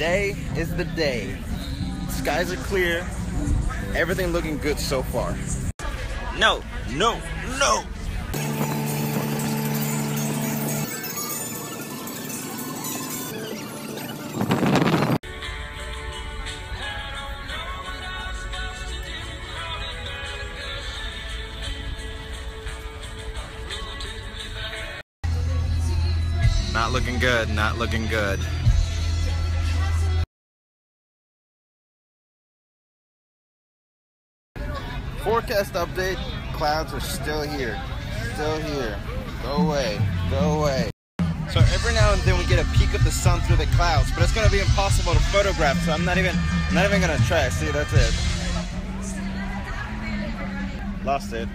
Today is the day. Skies are clear. Everything looking good so far. No, no, no! Not looking good, not looking good. Forecast update, clouds are still here. Still here. Go away, go away. So every now and then we get a peek of the sun through the clouds, but it's gonna be impossible to photograph, so I'm not even gonna try. See, that's it. Lost it.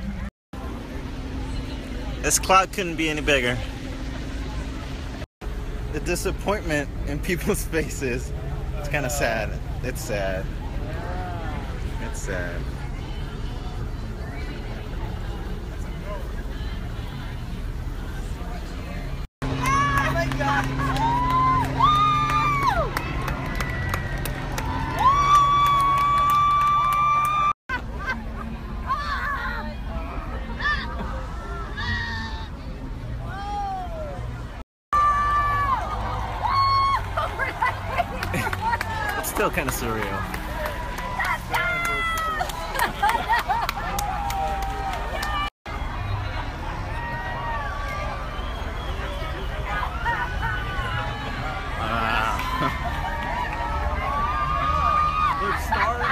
This cloud couldn't be any bigger. The disappointment in people's faces, it's kind of sad. It's sad. It's sad. Oh my God! It's still kind of surreal. There's stars.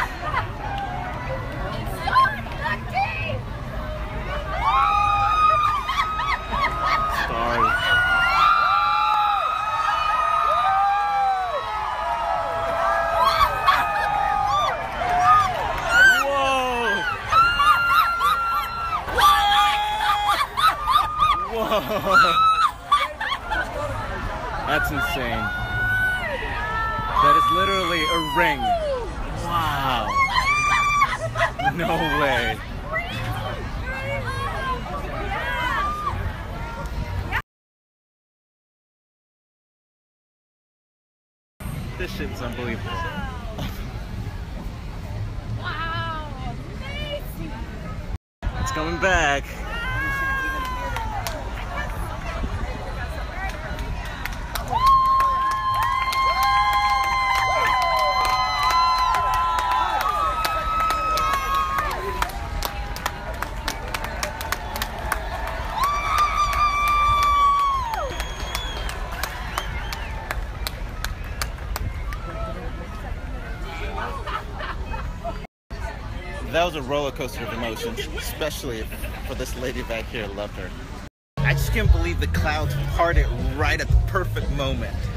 Stars. Whoa! That's insane. That is literally a ring. Wow. No way. This shit's unbelievable. Wow. Amazing. It's coming back. That was a roller coaster of emotions, especially for this lady back here. Loved her. I just can't believe the clouds parted right at the perfect moment.